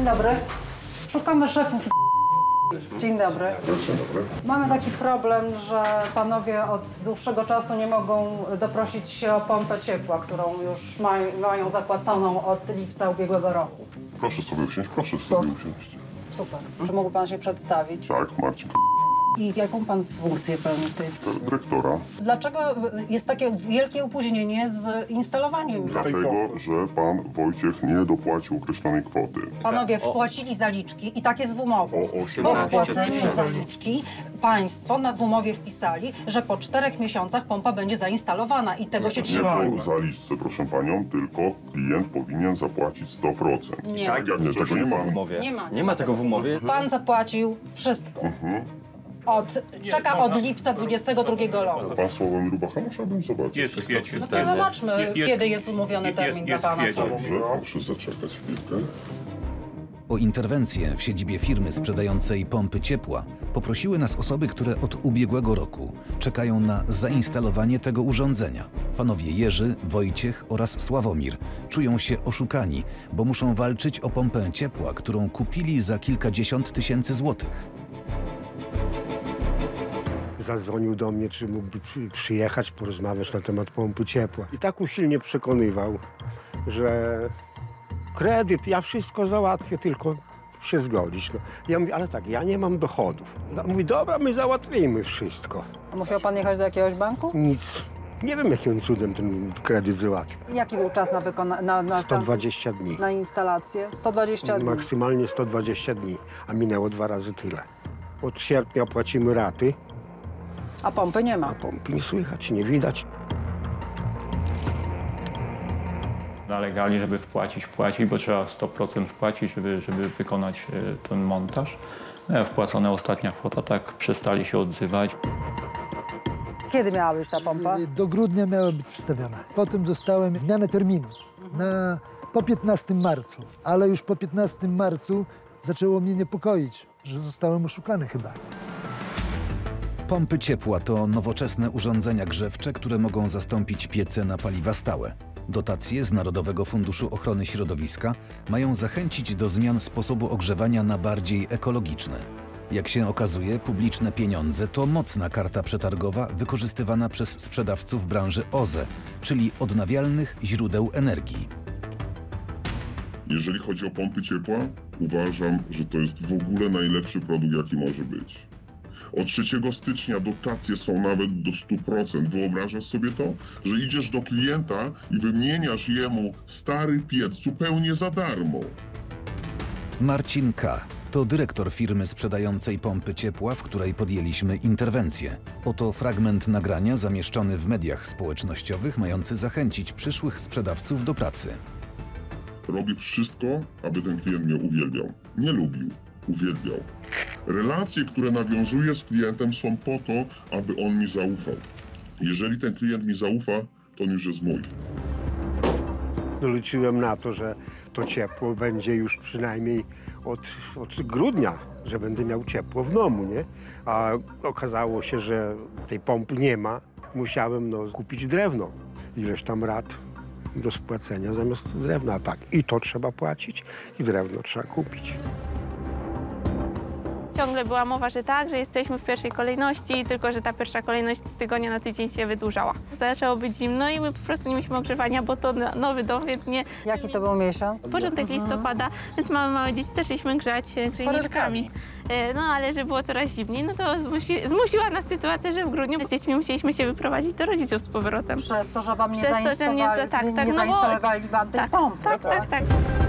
Dzień dobry. Szukamy szefów. Dzień dobry. Dzień dobry. Mamy taki problem, że panowie od dłuższego czasu nie mogą doprosić się o pompę ciepła, którą już mają zapłaconą od lipca ubiegłego roku. Proszę sobie usiąść, proszę sobie usiąść. Super. Czy mógłby pan się przedstawić? Tak, Marcin, I jaką pan funkcję pełni w tej... dyrektora. Dlaczego jest takie wielkie opóźnienie z instalowaniem? Dlatego, że pan Wojciech nie dopłacił określonej kwoty. Panowie wpłacili zaliczki i tak jest w umowie. O 18 Po wpłaceniu tysięcy. zaliczki państwo w umowie wpisali, że po 4 miesiącach pompa będzie zainstalowana i tego się Nie trzymają. po zaliczce, proszę panią, tylko klient powinien zapłacić 100%. Nie. Tak, jak nie, tego nie ma. w umowie. Nie ma tego w umowie. Pan zapłacił wszystko. Czeka od lipca 22 roku. Pan Sławomir Bacha, musiałbym zobaczyć. Jest kwiecień. No to zobaczmy, kiedy jest umówiony termin dla pana. kwiecień. Dobrze, proszę zaczekać chwilkę. O interwencję w siedzibie firmy sprzedającej pompy ciepła poprosiły nas osoby, które od ubiegłego roku czekają na zainstalowanie tego urządzenia. Panowie Jerzy, Wojciech oraz Sławomir czują się oszukani, bo muszą walczyć o pompę ciepła, którą kupili za kilkadziesiąt tysięcy złotych. Zadzwonił do mnie, czy mógłby przyjechać, porozmawiać na temat pompy ciepła. I tak usilnie przekonywał, że kredyt, ja wszystko załatwię, tylko się zgodzić. No. Ja mówię, ale tak, ja nie mam dochodów. No, mówi, dobra, my załatwimy wszystko. Musiał pan jechać do jakiegoś banku? Nic. Nie wiem, jakim cudem ten kredyt załatwił. Jaki był czas na 120 dni. na instalację? 120 dni. Maksymalnie 120 dni, a minęło 2 razy tyle. Od sierpnia płacimy raty, A pompy nie a ma. pompy nie słychać, nie widać. Nalegali, żeby wpłacić, bo trzeba 100% wpłacić, żeby wykonać ten montaż. Wpłacona ostatnia kwota, tak przestali się odzywać. Kiedy miała być ta pompa? Do grudnia miała być wstawiona. Potem dostałem zmianę terminu po 15 marcu, ale już po 15 marcu zaczęło mnie niepokoić, że zostałem oszukany chyba. Pompy ciepła to nowoczesne urządzenia grzewcze, które mogą zastąpić piece na paliwa stałe. Dotacje z Narodowego Funduszu Ochrony Środowiska mają zachęcić do zmian sposobu ogrzewania na bardziej ekologiczne. Jak się okazuje, publiczne pieniądze to mocna karta przetargowa wykorzystywana przez sprzedawców branży OZE, czyli odnawialnych źródeł energii. Jeżeli chodzi o pompy ciepła, uważam, że to jest w ogóle najlepszy produkt, jaki może być. Od 3 stycznia dotacje są nawet do 100%. Wyobrażasz sobie to? Że idziesz do klienta i wymieniasz jemu stary piec zupełnie za darmo. Marcin K. to dyrektor firmy sprzedającej pompy ciepła, w której podjęliśmy interwencję. Oto fragment nagrania zamieszczony w mediach społecznościowych, mający zachęcić przyszłych sprzedawców do pracy. Robię wszystko, aby ten klient mnie uwielbiał. Nie lubił, uwielbiał. Relacje, które nawiązuję z klientem, są po to, aby on mi zaufał. Jeżeli ten klient mi zaufa, to on już jest mój. Liczyłem na to, że to ciepło będzie już przynajmniej od grudnia, że będę miał ciepło w domu, nie? A okazało się, że tej pompy nie ma. Musiałem kupić drewno. Ileś tam rat do spłacenia zamiast drewna. Tak, i to trzeba płacić, i drewno trzeba kupić. Ciągle była mowa, że tak, że jesteśmy w pierwszej kolejności, tylko że ta pierwsza kolejność z tygodnia na tydzień się wydłużała. Zaczęło być zimno i my po prostu nie mieliśmy ogrzewania, bo to nowy dom, więc nie... Jaki to był miesiąc? Początek listopada, więc mamy małe dzieci, zaczęliśmy grzać grzejniczkami. No ale że było coraz zimniej, no to zmusiła nas sytuacja, że w grudniu z dziećmi musieliśmy się wyprowadzić do rodziców z powrotem. Przez to, że wam nie Przez to, że zainstalowali wam tej pompy. tak.